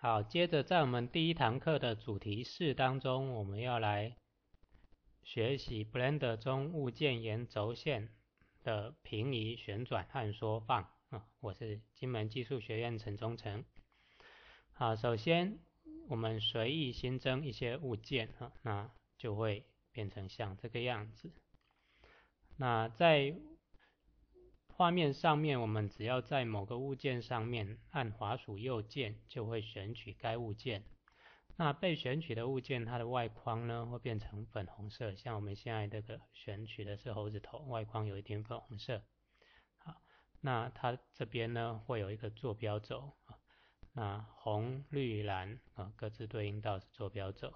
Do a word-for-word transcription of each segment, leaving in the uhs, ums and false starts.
好，接着在我们第一堂课的主题四当中，我们要来学习 Blender 中物件沿轴线的平移、旋转和缩放啊。我是金门技术学院陈忠诚。好，首先我们随意新增一些物件啊，那就会变成像这个样子。那在画面上面，我们只要在某个物件上面按滑鼠右键，就会选取该物件。那被选取的物件，它的外框呢会变成粉红色，像我们现在这个选取的是猴子头，外框有一点粉红色。好，那它这边呢会有一个坐标轴，那红、绿、蓝啊各自对应到是坐标轴。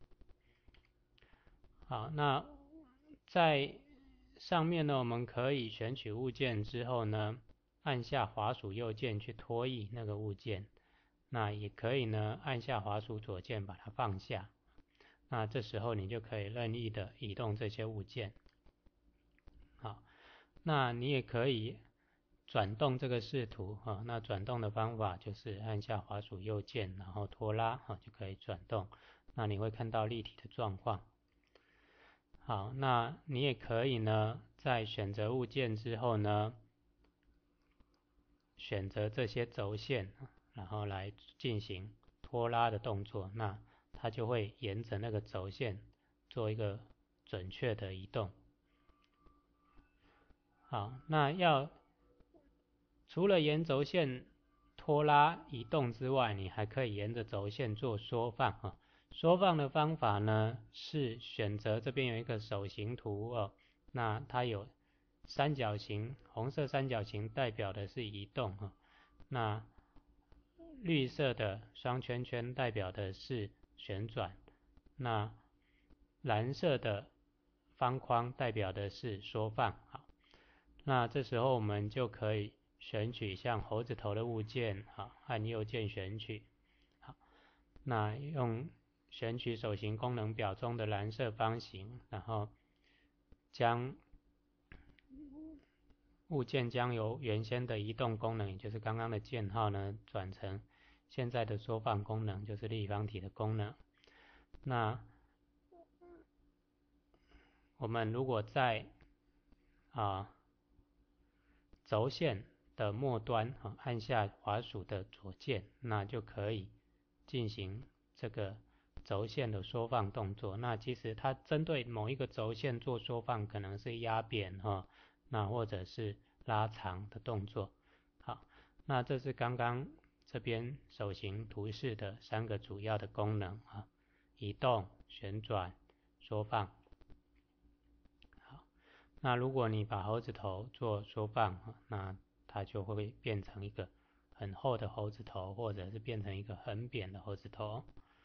好，那在上面呢，我们可以选取物件之后呢，按下滑鼠右键去拖移那个物件。那也可以呢，按下滑鼠左键把它放下。那这时候你就可以任意的移动这些物件。好，那你也可以转动这个视图啊。那转动的方法就是按下滑鼠右键，然后拖拉啊，就可以转动。那你会看到立体的状况。好，那你也可以呢，在选择物件之后呢，选择这些轴线，然后来进行拖拉的动作，那它就会沿着那个轴线做一个准确的移动。好，那要除了沿轴线拖拉移动之外，你还可以沿着轴线做缩放啊。缩放的方法呢，是选择这边有一个手形图哦，那它有三角形，红色三角形代表的是移动哈，那绿色的双圈圈代表的是旋转，那蓝色的方框代表的是缩放。好，那这时候我们就可以选取像猴子头的物件，好，按右键选取。好，那用选取手型功能表中的蓝色方形，然后将物件将由原先的移动功能，也就是刚刚的箭号呢，转成现在的缩放功能，就是立方体的功能。那我们如果在啊轴线的末端啊按下滑鼠的左键，那就可以进行这个轴线的缩放动作。那其实它针对某一个轴线做缩放，可能是压扁哈，那或者是拉长的动作。好，那这是刚刚这边手型图示的三个主要的功能啊：移动、旋转、缩放。好，那如果你把猴子头做缩放，那它就会变成一个很厚的猴子头，或者是变成一个很扁的猴子头。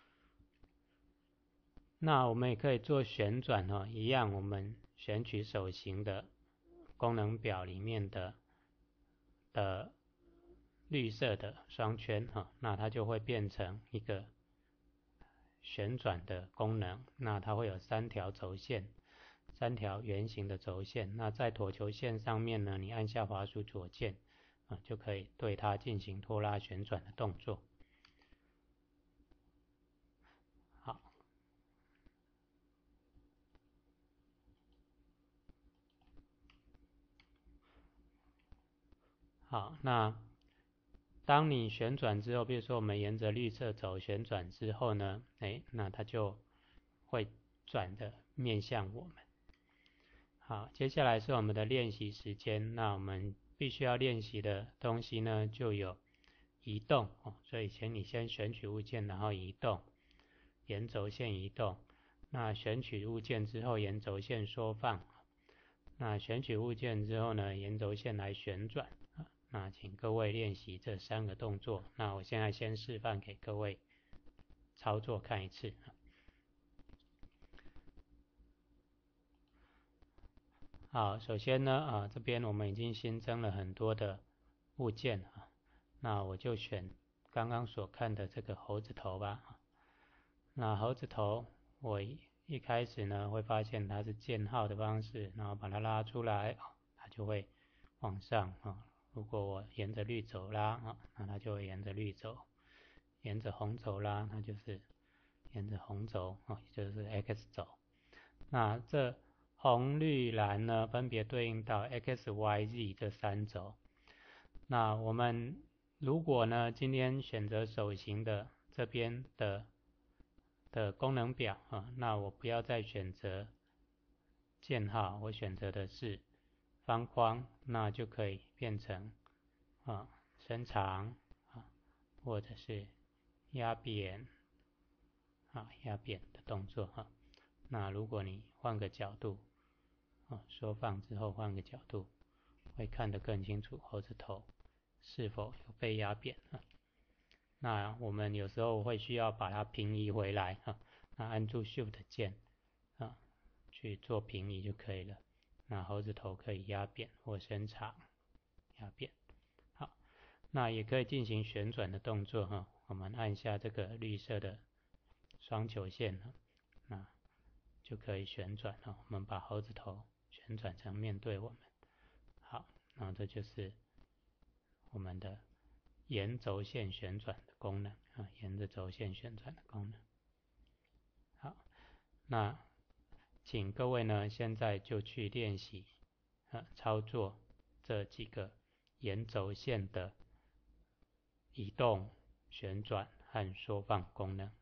那我们也可以做旋转哦，一样我们选取手型的功能表里面的的绿色的双圈哈，那它就会变成一个旋转的功能。那它会有三条轴线，三条圆形的轴线。那在椭球线上面呢，你按下滑鼠左键啊，就可以对它进行拖拉旋转的动作。好。好，那当你旋转之后，比如说我们沿着绿色轴旋转之后呢，哎，那它就会转的面向我们。好，接下来是我们的练习时间。那我们必须要练习的东西呢，就有移动哦，所以请你先选取物件，然后移动，沿轴线移动。那选取物件之后，沿轴线缩放。那选取物件之后呢，沿轴线来旋转。那请各位练习这三个动作。那我现在先示范给各位操作看一次。好，首先呢，啊，这边我们已经新增了很多的物件啊，那我就选刚刚所看的这个猴子头吧。那猴子头，我一开始呢会发现它是箭号的方式，然后把它拉出来，它就会往上啊。如果我沿着绿轴拉啊，那它就会沿着绿轴沿着红轴拉，它就是沿着红轴哦，也就是 x 轴。那这红、绿、蓝呢，分别对应到 x、y、z 这三轴。那我们如果呢，今天选择手型的这边的的功能表啊，那我不要再选择箭号，我选择的是方框，那就可以变成啊伸长啊，或者是压扁啊压扁的动作哈。那如果你换个角度啊，缩放之后换个角度，会看得更清楚猴子头是否有被压扁啊。那我们有时候会需要把它平移回来啊，那按住 Shift 键啊去做平移就可以了。那猴子头可以压扁或伸长，压扁。好，那也可以进行旋转的动作哈。我们按下这个绿色的双球线，那就可以旋转了。我们把猴子头旋转成面对我们。好，那这就是我们的沿轴线旋转的功能啊，沿着轴线旋转的功能。好，那请各位呢，现在就去练习啊，操作这几个沿轴线的移动、旋转和缩放功能。